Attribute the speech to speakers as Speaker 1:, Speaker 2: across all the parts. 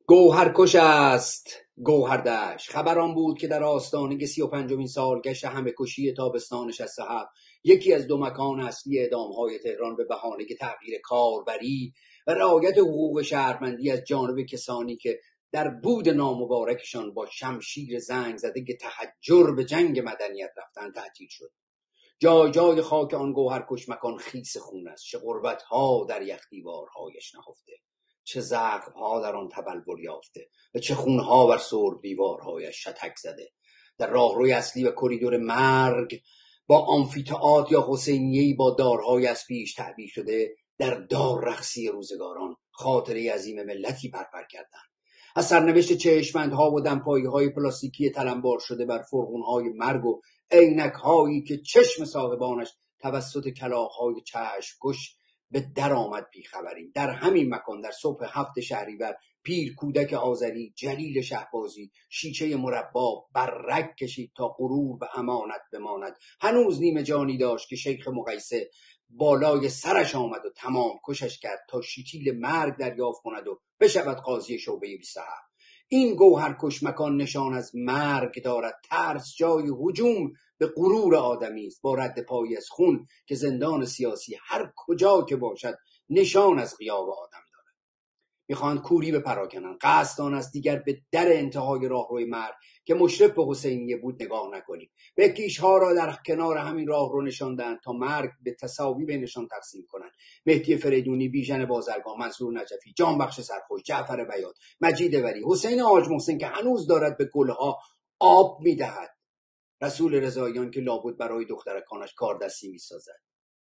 Speaker 1: گوهرکش است گوهردشت. خبر آن بود که در آستانه 35مین سالگشت همه کشی تابستان 67 یکی از دو مکان اصلی اعدام‌های تهران به بهانه تغییر کاربری و رعایت حقوق شهروندی از جانب کسانی که در بود نامبارکشان با شمشیر زنگ زده که تحجر به جنگ مدنیت رفتن تعطیل شد. جای جای خاک آن گوهرکش مکان خیس خون است. چه غربت‌ها در یخدیوارهایش نهفته، چه زخم‌ها در آن تبلور یافته و چه خونها بر سرب دیوارهایش شتک زده. در راهروی اصلی و کریدور مرگ با آمفی‌تئاتر یا حسینیه‌ای با دارهای از پیش تعبیه شده در دار رقصی روزگاران خاطره عظیم ملتی پرپر کردند. از سرنوشت چشم‌بندها و دمپایی‌های پلاستیکی تلمبار شده بر فرغون‌های مرگ و عینک‌هایی که چشم صاحبانش توسط کلاغ‌های چشم‌کش به در آمد بیخبریم. در همین مکان در صبح 7 شهریور پیر کودک آذری جلیل شهبازی شیشه مربا بررگ کشید تا غرور به امانت بماند. هنوز نیمه جانی داشت که شیخ مقیسه بالای سرش آمد و تمام کشش کرد تا شیتیل مرگ دریافت کند و بشود قاضی شعبه 27. این گوهرکش مکان نشان از مرگ دارد. ترس جای هجوم به غرور آدمی است، با رد پایی از خون که زندان سیاسی هر کجا که باشد نشان از غیاب آدم دارد. میخواهند کوری به پراکنن. قصد آن است دیگر به در انتهای راهروی مرگ که مشرف به حسینیه بود نگاه نکنیم. بکیش‌ها را در کنار همین راهرو نشاندند تا مرگ به تساوی بینشان تقسیم کنند. مهدی فریدونی، بیژن بازرگان، منصور نجفی، جانبخش سرخوش، جعفر بیات، مجید ولی، حسین حاج محسن که هنوز دارد به گلها آب میدهد، رسول رضاییان که لابد برای دخترکانش کاردستی میسازد،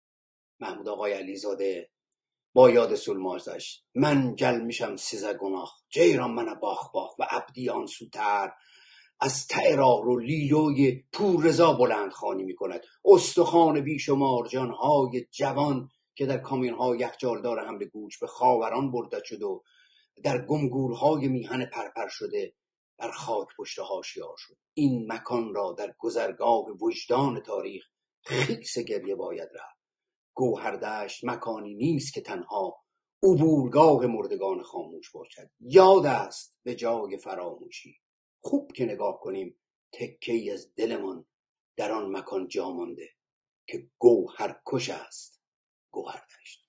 Speaker 1: محمود آقای علیزاده با یاد سلمازش، من جل میشم سیزه گناه جیران من باخ باخ و عبدی آن سوتر از ته راهرو لیلوی پور رضا بلند خوانی میکند. استخوان بیشمار جانهای جوان که در کامیون‌های یخچالدار حمل گوش به خاوران برده شد و در گمگورهای میهن پرپر شده بر خاک پشت حاشیه‌ها شد. این مکان را در گذرگاه وجدان تاریخ خیس گریه باید رفت. گوهردشت مکانی نیست که تنها عبورگاه مردگان خاموش باشد. یاد است به جای فراموشی. خوب که نگاه کنیم تکه‌ای از دلمان در آن مکان جا مانده که گوهرکش است گوهردشت.